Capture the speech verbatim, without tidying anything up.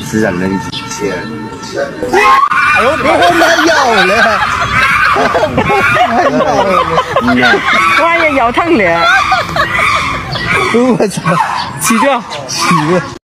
是人人极限。 哎呦，别他妈咬了！ 嗯呐， 哇呀，咬疼了！ 我操， 起掉。 起了。